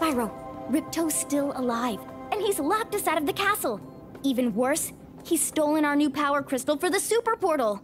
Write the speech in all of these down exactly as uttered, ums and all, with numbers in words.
Spyro, Ripto's still alive, and he's locked us out of the castle. Even worse, he's stolen our new power crystal for the super portal.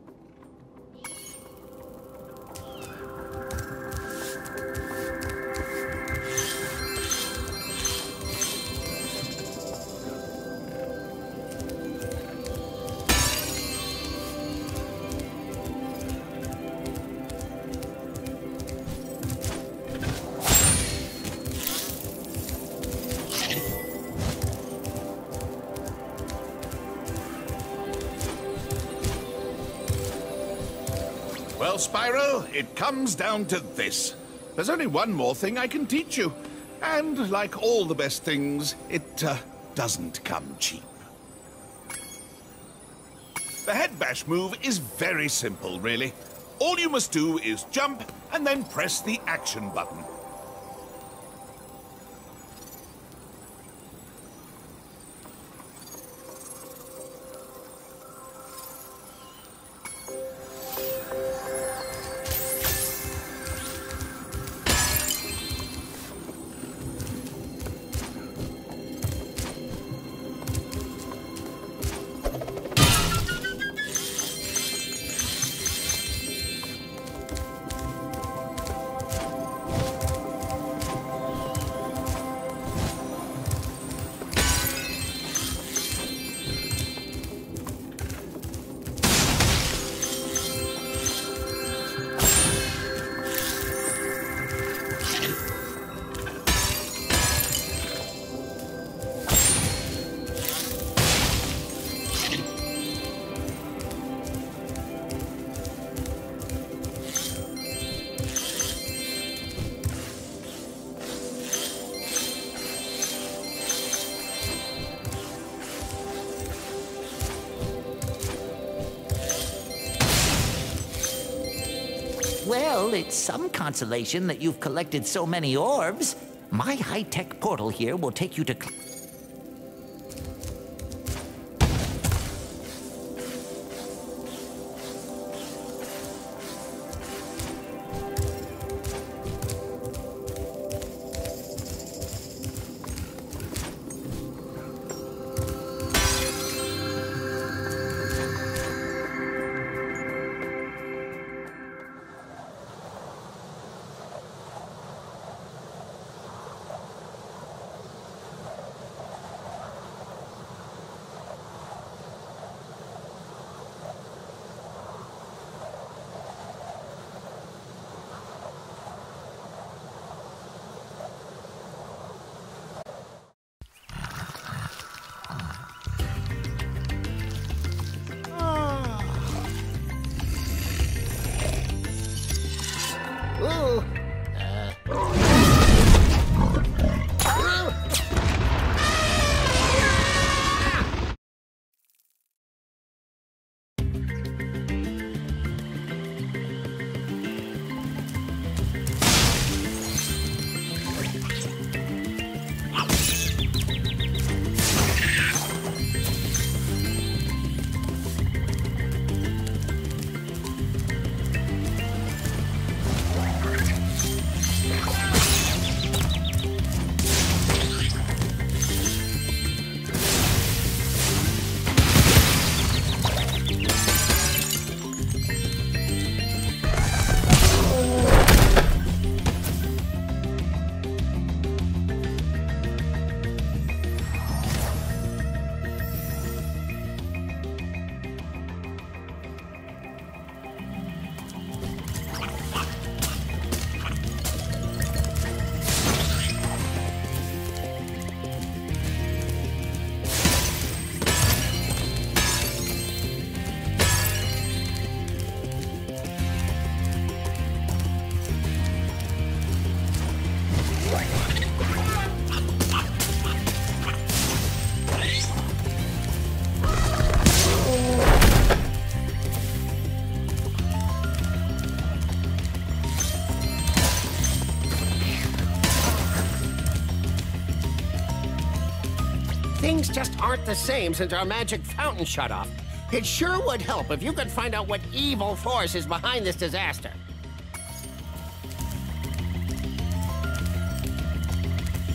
Well, Spyro, it comes down to this. There's only one more thing I can teach you. And like all the best things, it uh, doesn't come cheap. The head bash move is very simple, really. All you must do is jump and then press the action button. Well, it's some consolation that you've collected so many orbs. My high-tech portal here will take you to... Things just aren't the same since our magic fountain shut off. It sure would help if you could find out what evil force is behind this disaster.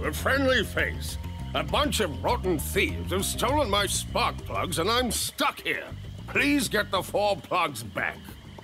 a friendly face. A bunch of rotten thieves have stolen my spark plugs and I'm stuck here. Please get the four plugs back.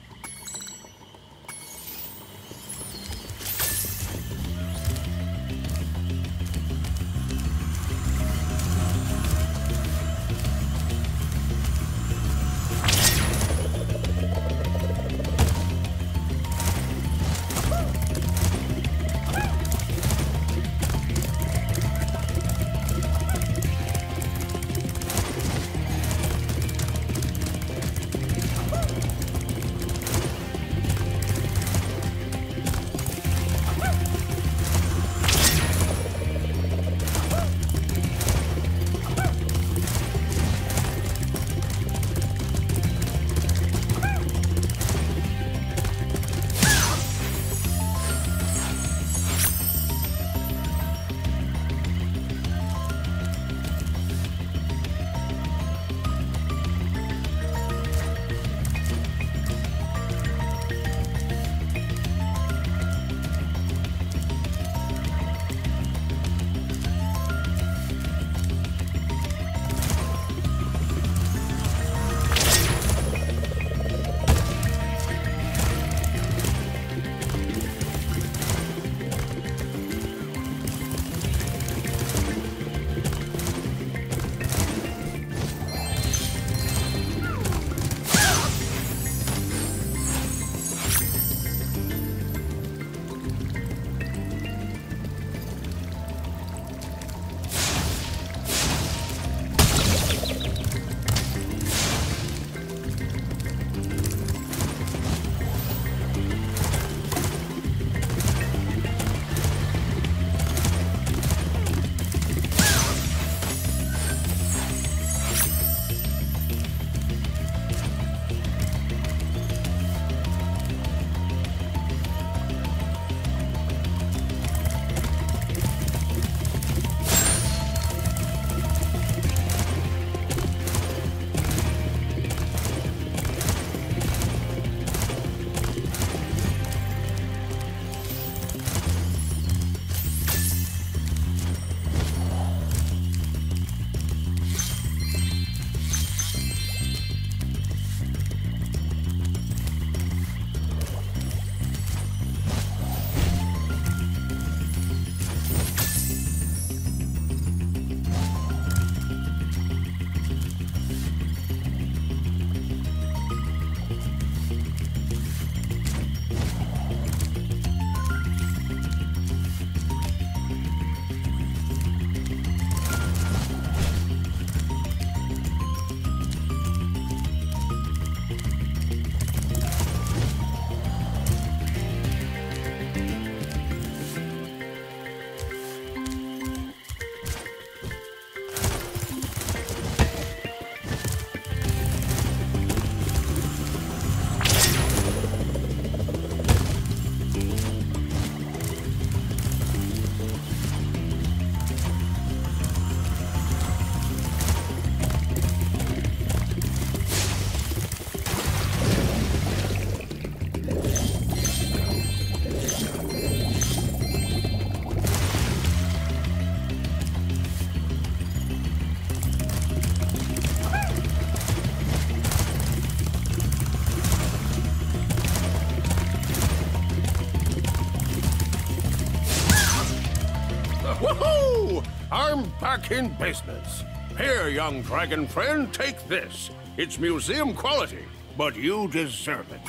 Woohoo! I'm back in business. Here, young dragon friend, take this. It's museum quality, but you deserve it.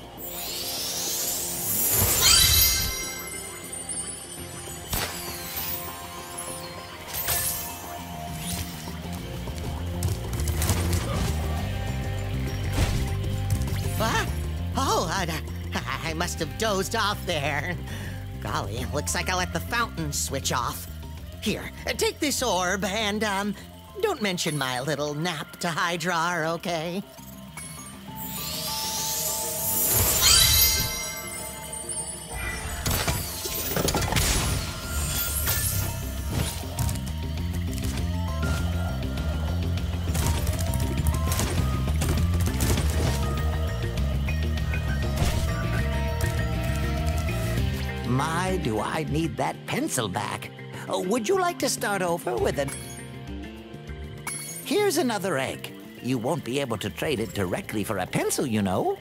What? Oh, I, I must have dozed off there. Golly, looks like I let the fountain switch off. Here, take this orb and, um, don't mention my little nap to Hydra, okay? My, do I need that pencil back. Uh, would you like to start over with an... Here's another egg. You won't be able to trade it directly for a pencil, you know.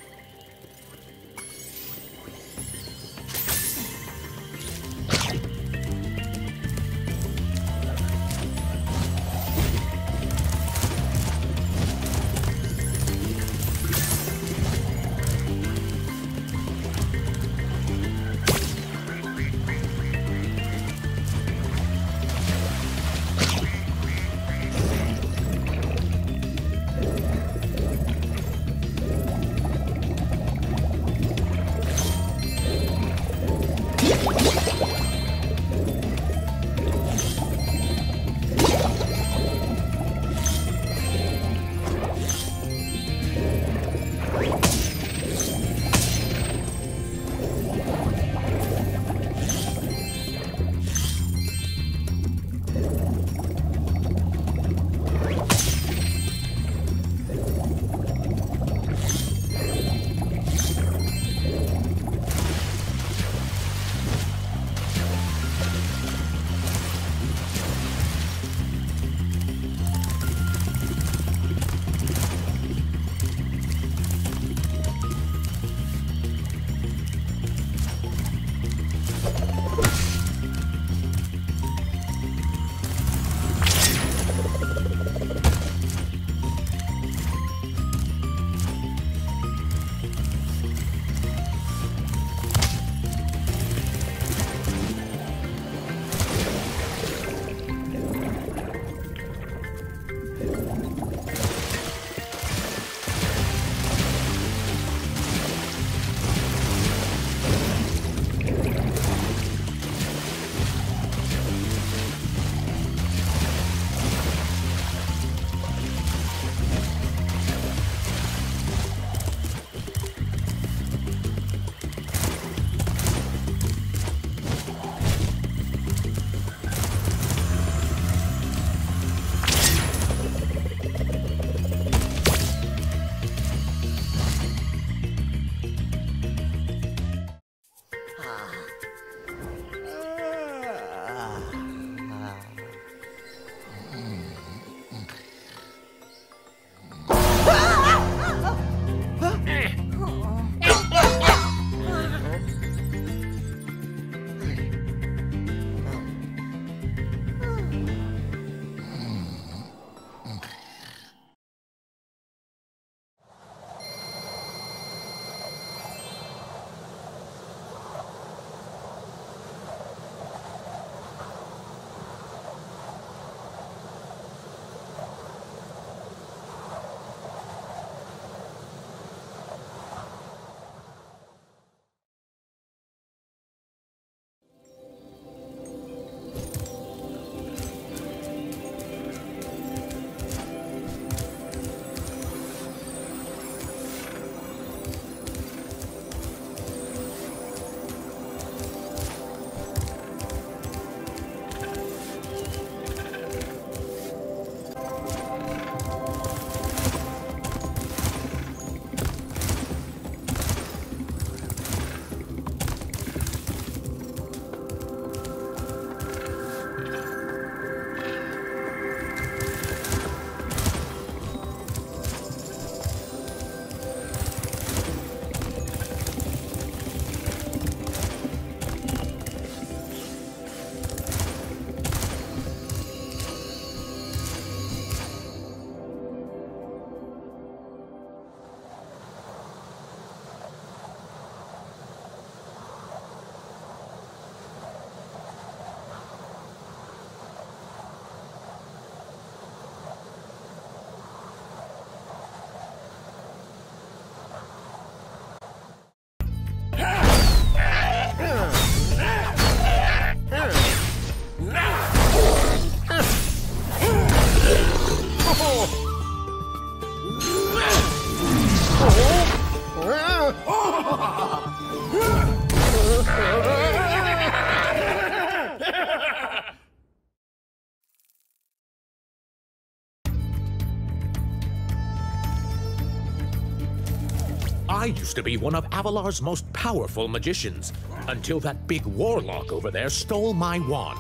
I used to be one of Avalar's most powerful magicians, until that big warlock over there stole my wand.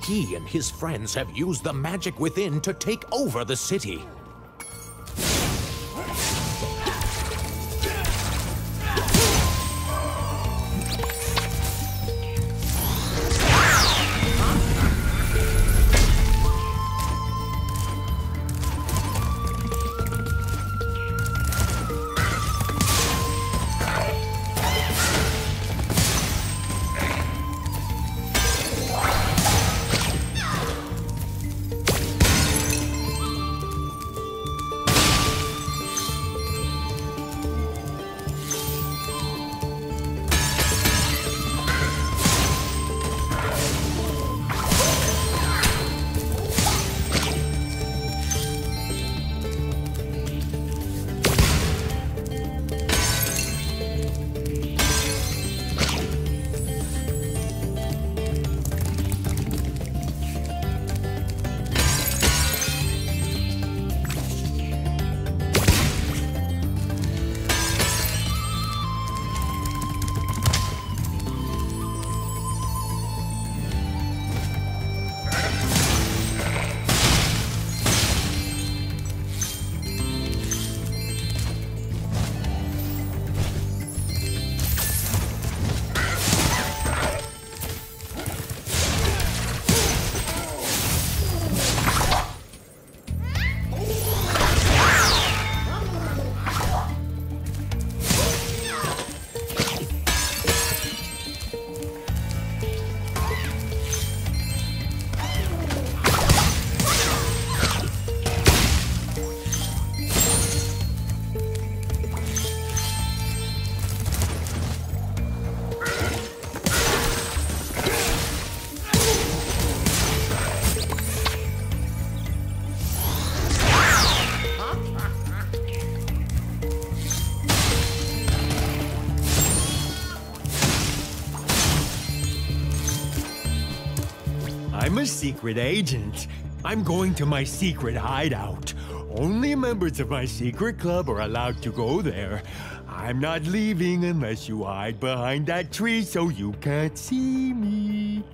He and his friends have used the magic within to take over the city. I'm a secret agent. I'm going to my secret hideout. Only members of my secret club are allowed to go there. I'm not leaving unless you hide behind that tree so you can't see me.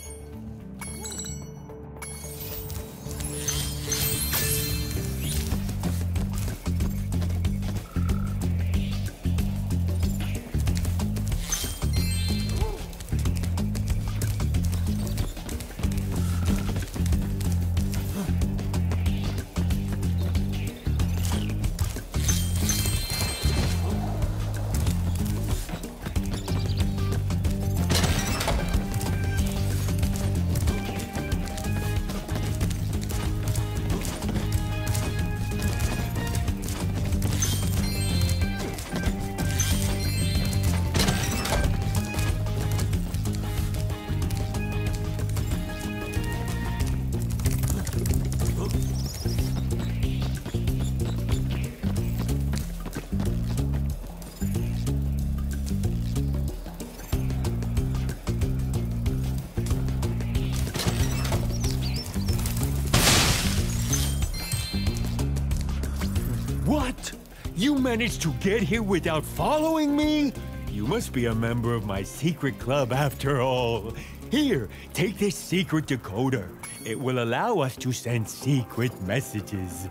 What? You managed to get here without following me? You must be a member of my secret club after all. Here, take this secret decoder. It will allow us to send secret messages.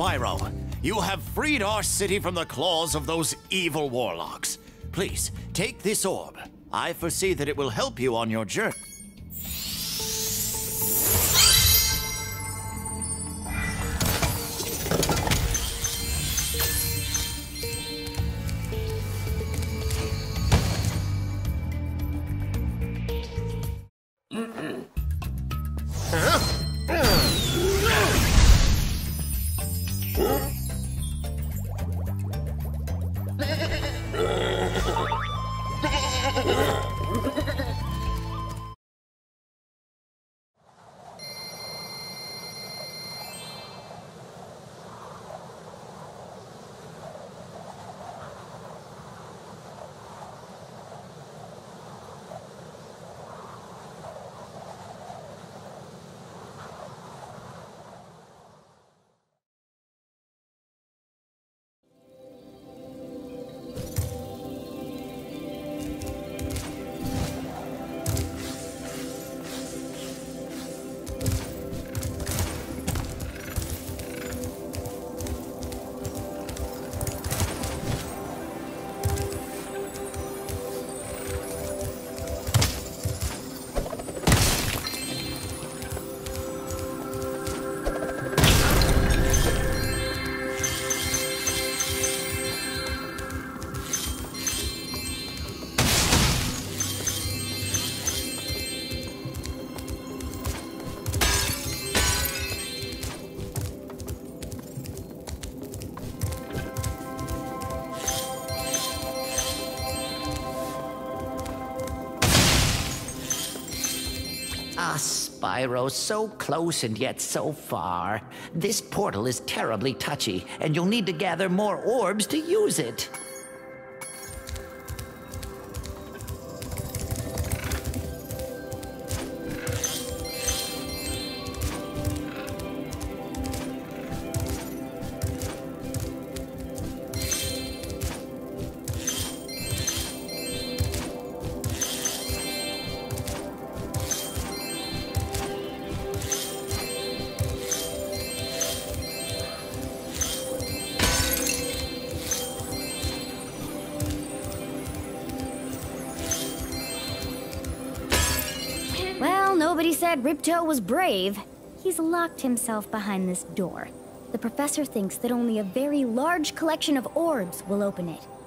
Spyro. You have freed our city from the claws of those evil warlocks. Please, take this orb. I foresee that it will help you on your journey. Ah, Spyro, so close and yet so far. This portal is terribly touchy, and you'll need to gather more orbs to use it. Well, nobody said Ripto was brave. He's locked himself behind this door. The professor thinks that only a very large collection of orbs will open it.